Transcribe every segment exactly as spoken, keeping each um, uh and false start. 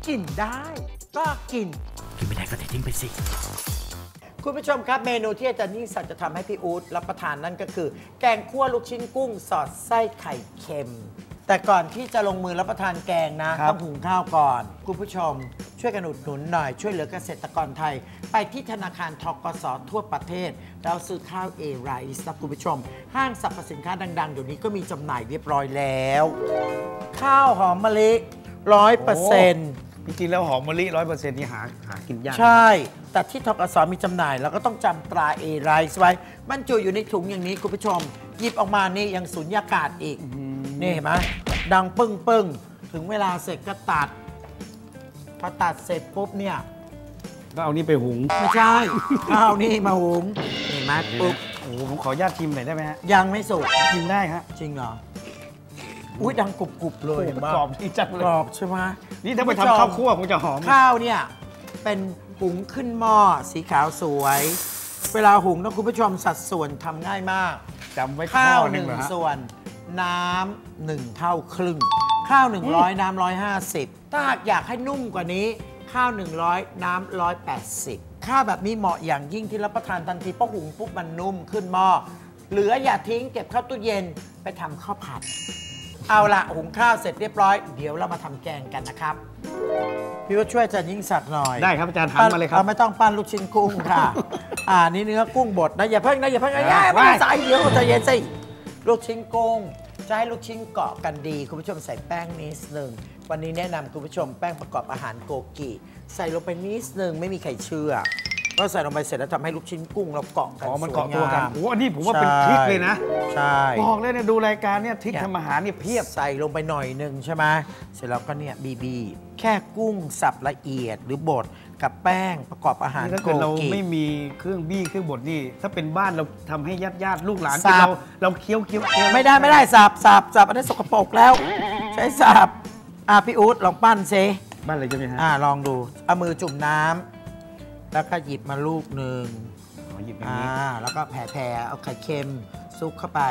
กินได้ก็กินกินไม่ได้ก็ทิ้งไปสิคุณผู้ชมครับเมนูที่อาจารย์ยิ่งศักดิ์จะทำให้พี่อู๊ดรับประทานนั่นก็คือแกงคั่วลูกชิ้นกุ้งสอดไส้ไข่เค็มแต่ก่อนที่จะลงมือรับประทานแกงนะต้องหุงข้าวก่อนคุณผู้ชมช่วยกันอุดหนุนหน่อยช่วยเหลือเกษตรกรไทยไปที่ธนาคารธกส.ทั่วประเทศแล้วซื้อข้าวเอไรซ์นะคุณผู้ชมห้างสรรพสินค้าดังๆเดี๋ยวนี้ก็มีจำหน่ายเรียบร้อยแล้วข้าวหอมมะลิร้อยเปอร์เซ็นต์จริงๆแล้วหอมมะลิร้อยเปอร์เซ็นต์นี่หาหากินยากใช่แต่ที่ธกส.มีจำหน่ายเราก็ต้องจำตราเอไรซ์ไว้บรรจุอยู่ในถุงอย่างนี้คุณผู้ชมหยิบออกมานี่ยังสุญญากาศอีกนี่เห็นไหมดังปึ้งปึ้งถึงเวลาเสร็จก็ตัดพอตัดเสร็จปุ๊บเนี่ยก็เอานี่ไปหุงไม่ใช่ข้าวนี่มาหุงเห็นไหมปุ๊บโอ้โหผมขออนุญาตชิมหน่อยได้ไหมฮะยังไม่สุกชิมได้ฮะจริงเหรออุ้ยดังกรุบๆเลยกรอบที่จังเลยกรอบใช่ไหมนี่ถ้าไปทำข้าวคั่วคงจะหอมข้าวเนี่ยเป็นหุงขึ้นหม้อสีขาวสวยเวลาหุงนะคุณผู้ชมสัดส่วนทำง่ายมากจำไว้ข้าวหนึ่งส่วนน้ำหนึ่งเท่าครึ่งข้าวหนึ่งร้อยน้ำร้อยห้าสิบถ้าหากอยากให้นุ่มกว่านี้ข้าวหนึ่งร้อยน้ำร้อยแปดสิบข้าวแบบนี้เหมาะอย่างยิ่งที่รับประทานทันทีเพราะหุงปุ๊บมันนุ่มขึ้นหม้อเหลืออย่าทิ้งเก็บเข้าตู้เย็นไปทำข้าวผัดเอาละหุงข้าวเสร็จเรียบร้อยเดี๋ยวเรามาทำแกงกันนะครับพี่ว่าช่วยอาจารย์ยิ่งศักดิ์หน่อยได้ครับอาจารย์ทำมาเลยครับเราไม่ต้องปั้นลูกชิ้นกุ้งค่ะอ่านี่เนื้อกุ้งบดนะอย่าเพิ่งนะอย่าเพิ่งอย่าไม่ใส่เดี๋ยวใจเย็นสิลูกชิ้นกุ้งจะให้ลูกชิ้นเกาะกันดีคุณผู้ชมใส่แป้งนิดนึงวันนี้แนะนำคุณผู้ชมแป้งประกอบอาหารโกกิใส่ลงไปนิดนึงไม่มีใครเชื่อก็ใส่ลงไปเสร็จแล้วทำให้ลูกชิ้นกุ้งเราเกาะกันอ๋อมันเกาะตัวกันโอ้อันนี้ผมว่าเป็นทริคเลยนะใช่บอกเลยเนี่ยดูรายการเนี่ยทริคทำอาหารเนี่ยเพียบใส่ลงไปหน่อยนึงใช่ไหมเสร็จแล้วก็เนี่ยบีบีแค่กุ้งสับละเอียดหรือบดกับแป้งประกอบอาหารโกกิถ้าเกิดเราไม่มีเครื่องบี้เครื่องบดนี่ถ้าเป็นบ้านเราทำให้ญาติญาติลูกหลานกินเราเราเคี้ยวเคี้ยวไม่ได้ไม่ได้สับสับสับอันนี้สกปรกแล้วใช้สับอ่ะพี่อู๊ดลองปั้นเซบ้านอะไรจะไหมฮะอ่าลองดูเอามือจุ่มน้ำแล้วก็หยิบมาลูกหนึ่งอ๋อหยิบอย่างนี้อ่าแล้วก็แผ่ๆเอาไข่เค็มซุกเข้าไป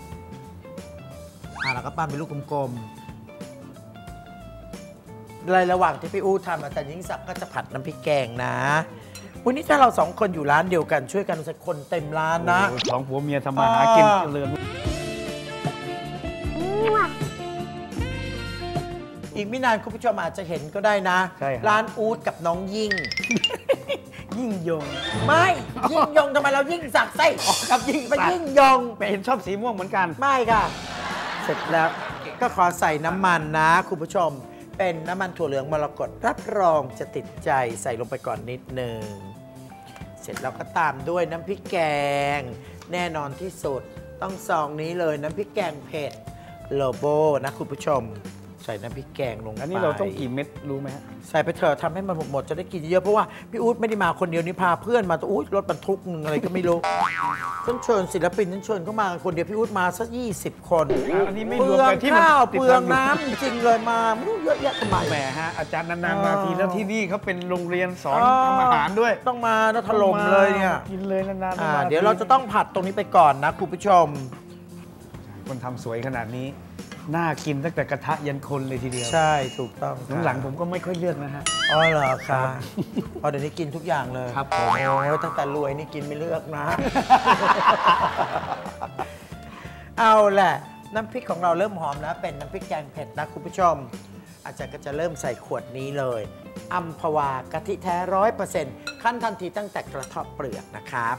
อ่าแล้วก็ปั้นเป็นลูกกลมๆในระหว่างที่พี่อู๊ดทำอาจารย์ยิ่งศักดิ์ก็จะผัดน้ำพริกแกงนะวันนี้ถ้าเราสองคนอยู่ร้านเดียวกันช่วยกันสักคนเต็มร้านนะสองผัวเมียทำมาหากินเจริญอีกไม่นานคุณผู้ชมอาจจะเห็นก็ได้นะร้านอู๊ดกับน้องยิ่งยิ่งยงไม่ยิ่งยงทำไมเรายิ่งสักไส้กับยิ่งไปยิ่งยงไปเห็นชอบสีม่วงเหมือนกันไม่ค่ะเสร็จแล้วก็ขอใส่น้ำมันนะคุณผู้ชมเป็นน้ำมันถั่วเหลืองมรกตรับรองจะติดใจใส่ลงไปก่อนนิดหนึ่งเสร็จแล้วก็ตามด้วยน้ำพริกแกงแน่นอนที่สุดต้องซองนี้เลยน้ำพริกแกงเผ็ดโลโบนะคุณผู้ชมใส่น้ำพริกแกงลงไปอันนี้เราต้องกี่เม็ดรู้ไหมฮะใส่ไปเถอะทำให้มันหมดจะได้กินเยอะเพราะว่าพี่อู๊ดไม่ได้มาคนเดียวนี่พาเพื่อนมาตัวอู๊ดรถบรรทุกนึงอะไรก็ไม่รู้ฉันเชิญศิลปินฉันเชิญเข้ามาคนเดียวพี่อู๊ดมาสักยี่สิบคนอันนี้ไม่รวมกับที่มันข้าวเปลืองน้ำจริงเลยมาไม่รู้เยอะแยะทำไมแหมฮะอาจารย์นานๆมาทีแล้วที่นี่เขาเป็นโรงเรียนสอนทำอาหารด้วยต้องมาแล้วถล่มเลยเนี่ยกินเลยนานๆเดี๋ยวเราจะต้องผัดตรงนี้ไปก่อนนะคุณผู้ชมคนทำสวยขนาดนี้น่ากินตั้งแต่กระทะยันคนเลยทีเดียวใช่ถูกต้องหลังผมก็ไม่ค่อยเลือกนะฮะอ๋อเหรอคะพอเดี๋ยวนี้กินทุกอย่างเลยครับผมโอ้ตั้งแต่รวยนี่กินไม่เลือกนะเอาแหละน้ำพริกของเราเริ่มหอมนะเป็นน้ำพริกแกงเผ็ดนะคุณผู้ชมอาจารย์ก็จะเริ่มใส่ขวดนี้เลยอัมพวากะทิแท้ร้อยเปอร์เซ็นต์ขั้นทันทีตั้งแต่กระเทาะเปลือกนะครับ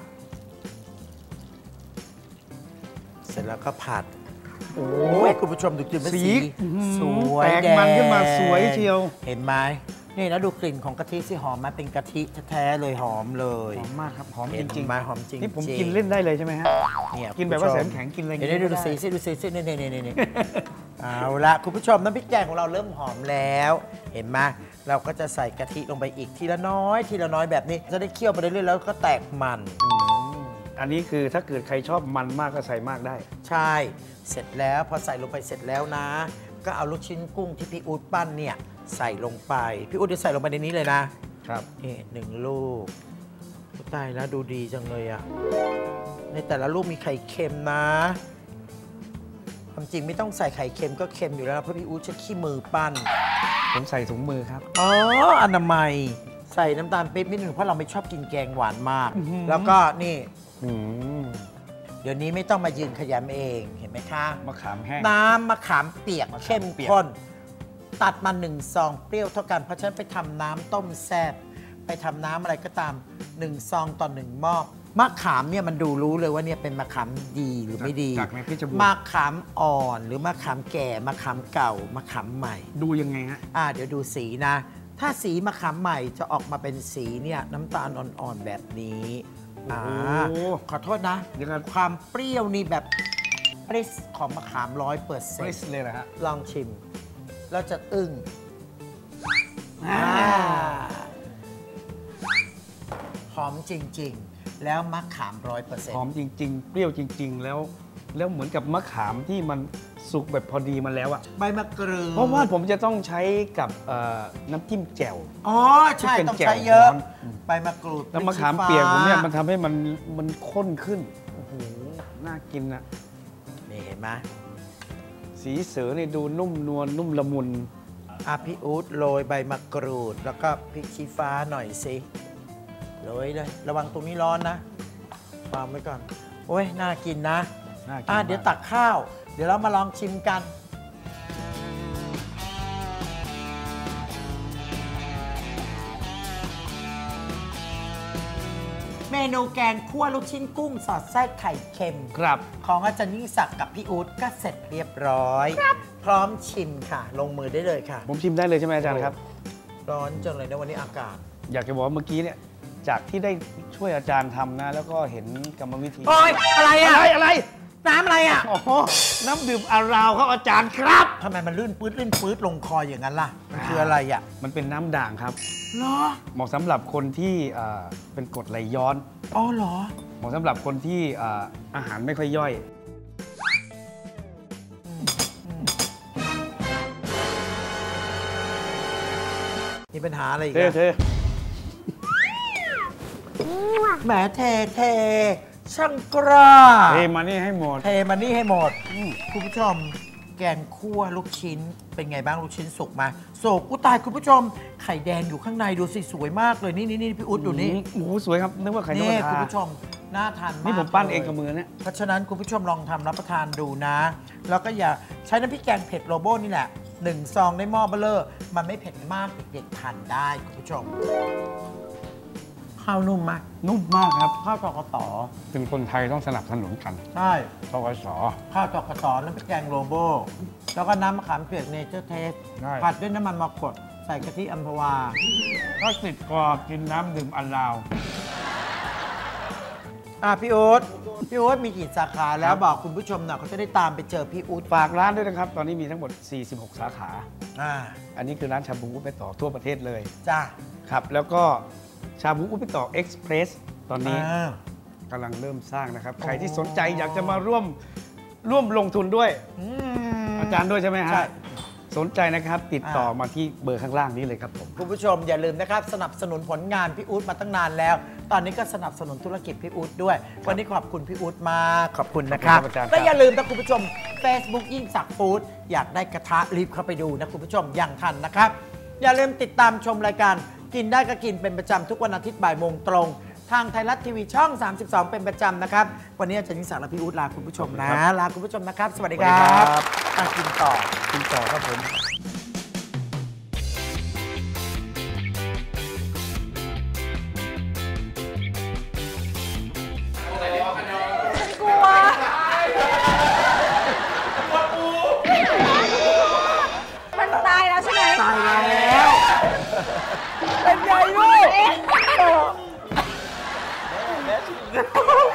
เสร็จแล้วก็ผัดโอ้ยคุณผู้ชมดูกลิ่นมันสีสวยแตกมันขึ้นมาสวยเชียวเห็นไหมนี่แล้วดูกลิ่นของกะทิสิหอมไหมเป็นกะทิแท้ๆเลยหอมเลยหอมมากครับหอมจริงๆมาหอมจริงนี่ผมกินเล่นได้เลยใช่ไหมฮะเนี่ยกินแบบว่าแสนแข็งกินอะไรเดี๋ยวดูสีสิดูสีสินี่นี่นี่นี่เอาละคุณผู้ชมน้ำพริกแกงของเราเริ่มหอมแล้วเห็นไหมเราก็จะใส่กะทิลงไปอีกทีละน้อยทีละน้อยแบบนี้จะได้เคี่ยวไปเรื่อยๆแล้วก็แตกมันอันนี้คือถ้าเกิดใครชอบมันมากก็ใส่มากได้ใช่เสร็จแล้วพอใส่ลงไปเสร็จแล้วนะก็เอาลูกชิ้นกุ้งที่พี่อู๊ดปั้นเนี่ยใส่ลงไปพี่อู๊ดจะใส่ลงไปในนี้เลยนะครับนี่หนึ่งลูกตายแล้วดูดีจังเลยอ่ะในแต่ละลูกมีไข่เค็มนะผความจริงไม่ต้องใส่ไข่เค็มก็เค็มอยู่แล้วเพราะพี่อู๊ดใช้ขี้มือปั้นผมใส่ถุงมือครับอ๋ออนามัยใส่น้ำตาลปี๊บนิดหนึ่งเพราะเราไม่ชอบกินแกงหวานมากแล้วก็นี่เดี๋ยวนี้ไม่ต้องมายืนขยำเองเห็นไหมคะมะขามแห้งน้ำมะขามเปียกเข้มข้นตัดมาหนึ่งซองเปรี้ยวเท่ากันเพราะฉะนั้นไปทำน้ำต้มแซ่บไปทำน้ำอะไรก็ตามหนึ่งซองต่อหนึ่งหม้อมะขามเนี่ยมันดูรู้เลยว่าเนี่ยเป็นมะขามดีหรือไม่ดีจากในเพชรบูรณ์มะขามอ่อนหรือมะขามแก่มะขามเก่ามะขามใหม่ดูยังไงฮะอ่าเดี๋ยวดูสีนะถ้าสีมะขามใหม่จะออกมาเป็นสีเนี่ยน้ำตาลอ่อนๆแบบนี้อ่าขอโทษนะความเปรี้ยวนี่แบบปริสของมะขามร้อยเปอร์เซ็นต์ปริสเลยนะฮะลองชิมแล้วจะอึ้งหอมจริงๆแล้วมะขามร้อยเปอร์เซ็นต์หอมจริงๆเปรี้ยวจริงๆแล้วแล้วเหมือนกับมะขามที่มันสุกแบบพอดีมาแล้วอะใบมะกรูดเพราะว่าผมจะต้องใช้กับน้ำจิ้มแจ่วอ๋อใช่ต้องใช้เยอะใบมะกรูดแล้วมะขามเปียกผมเนี่ยมันทำให้มันมันข้นขึ้นโอ้โหน่ากินนะนี่เห็นไหมสีเสือนี่ดูนุ่มนวลนุ่มละมุนอ่ะพี่อู๊ดโรยใบมะกรูดแล้วก็พริกชี้ฟ้าหน่อยสิโรยเลยระวังตรงนี้ร้อนนะวางไว้ก่อนโอ้ยน่ากินนะอ่ะเดี๋ยวตักข้าวเดี๋ยวเรามาลองชิมกันเมนูแกงคั่วลูกชิ้นกุ้งสอดไส้ไข่เค็มครับของอาจารย์ยิ่งศักดิ์กับพี่อู๊ดก็เสร็จเรียบร้อยครับพร้อมชิมค่ะลงมือได้เลยค่ะผมชิมได้เลยใช่ไหมอาจารย์ครับร้อนจังเลยนะวันนี้อากาศอยากจะบอกว่าเมื่อกี้เนี่ยจากที่ได้ช่วยอาจารย์ทำนะแล้วก็เห็นกรรมวิธีโอ้ยอะไรอะอะไรอะไรน้ำอะไรอ่ะอ๋อน้ำดื่มอาราวครับอาจารย์ครับทำไมมันลื่นปื๊ดลื่นปื๊ดลงคออย่างนั้นล่ะมันคืออะไรอ่ะมันเป็นน้ำด่างครับเหรอเหมาะสำหรับคนที่เป็นกรดไหลย้อนอ๋อเหรอเหมาะสำหรับคนที่อาหารไม่ค่อยย่อยมีปัญหาอะไรอีกเท่เท่แหมเทเทช่างกล้าเทมานี่ให้หมดเทมานี่ให้หมดคุณผู้ชมแกงคั่วลูกชิ้นเป็นไงบ้างลูกชิ้นสุกมาสุกกู้ตายคุณผู้ชมไข่แดงอยู่ข้างในดูสิสวยมากเลยนี่นี่นี่พี่อุ๊ดดูนี่โอ้โหสวยครับนึกว่าไข่นกกระทาคุณผู้ชมน่าทานมากนี่ผมปั้นเองกับมือเนี่ยเพราะฉะนั้นคุณผู้ชมลองทำรับประทานดูนะแล้วก็อย่าใช้น้ำพริกแกงเผ็ดโลโบ้นี่แหละหนึ่งซองในหม้อเบลเลอร์มันไม่เผ็ดมากเด็กๆทานได้คุณผู้ชมข้าวนุ่มมากนุ่มมากครับข้าวตกตอเป็นคนไทยต้องสนับสนุนกันใช่ตกสข้าวตกตอน้ำพริกแกงโลโบ้แล้วก็น้ำมะขามเปียกเนเจอร์เทสผัดด้วยน้ำมันมะกรูดใส่กะทิอัมพวาถ้าติดคอกินน้ำดื่มอันลาวอ่ะพี่อู๊ดพี่อู๊ดมีกี่สาขาแล้วบอกคุณผู้ชมหน่อยเขาจะได้ตามไปเจอพี่อู๊ดฝากร้านด้วยนะครับตอนนี้มีทั้งหมดสี่สิบหกสาขาอ่าอันนี้คือร้านชาบูอุไปต่อทั่วประเทศเลยจ้าครับแล้วก็ชาบูอุไปต่อเอ็กซ์เพรสตอนนี้กำลังเริ่มสร้างนะครับใครที่สนใจอยากจะมาร่วมร่วมลงทุนด้วยอาจารย์ด้วยใช่ไหมฮะสนใจนะครับติดต่อมาที่เบอร์ข้างล่างนี้เลยครับผมคุณผู้ชมอย่าลืมนะครับสนับสนุนผลงานพี่อู๊ดมาตั้งนานแล้วตอนนี้ก็สนับสนุนธุรกิจพี่อู๊ดด้วยวันนี้ขอบคุณพี่อู๊ดมากขอบคุณนะครับและอย่าลืมนะคุณผู้ชม Facebook ยิ่งศักดิ์ฟู้ดอยากได้กระทะรีบเข้าไปดูนะคุณผู้ชมอย่างทันนะครับอย่าลืมติดตามชมรายการกินได้ก็กินเป็นประจำทุกวันอาทิตย์บ่ายโมงตรงทางไทยรัฐทีวีช่องสามสิบสองเป็นประจำนะครับวันนี้อาจารย์ยิ่งศักดิ์และพี่อู๊ดลาคุณผู้ชมนะลาคุณผู้ชมนะครับสวัสดีครับกินต่อกินต่อครับผมตายแล้วใช่ไหมตายแล้วเป็นไงลูก